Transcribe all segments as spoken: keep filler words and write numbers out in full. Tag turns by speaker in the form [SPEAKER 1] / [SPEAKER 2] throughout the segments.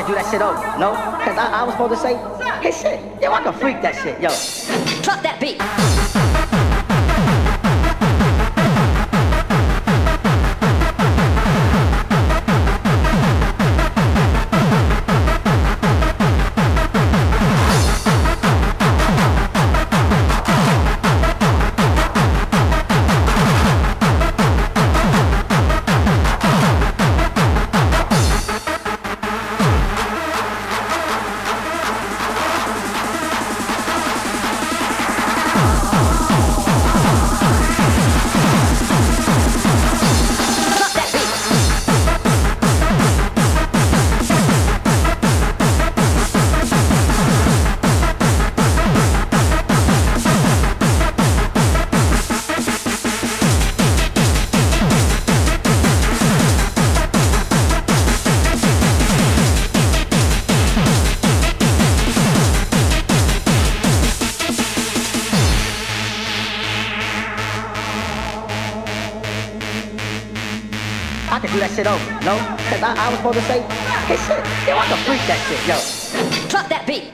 [SPEAKER 1] do that shit over, no? Cause I, I was supposed to say, hey shit, yo, I can freak that shit, yo. Drop that beat. I can do that shit over, no? Cause I, I was supposed to say, hey shit, yo, I can freak that shit, yo. Drop that beat.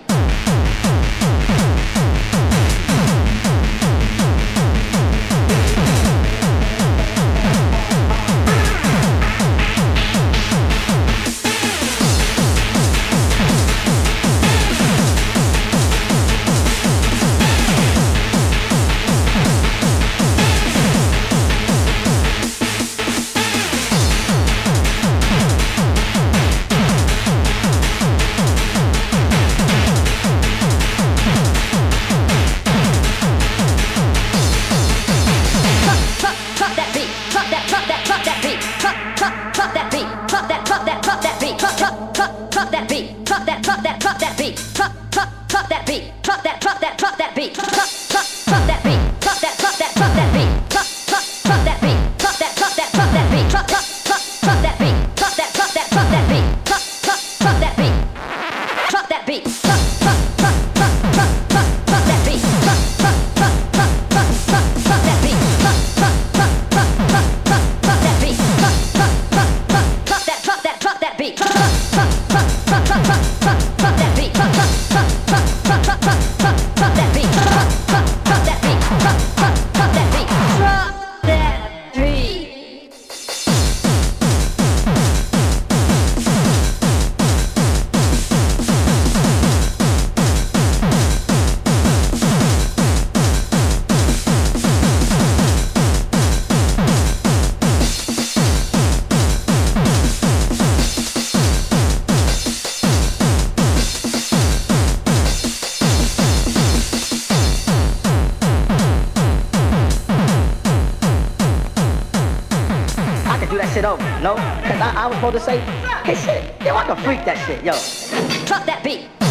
[SPEAKER 1] Do that shit over, no? Cause I, I was supposed to say, hey shit, yo, I can freak that shit, yo. Drop that beat.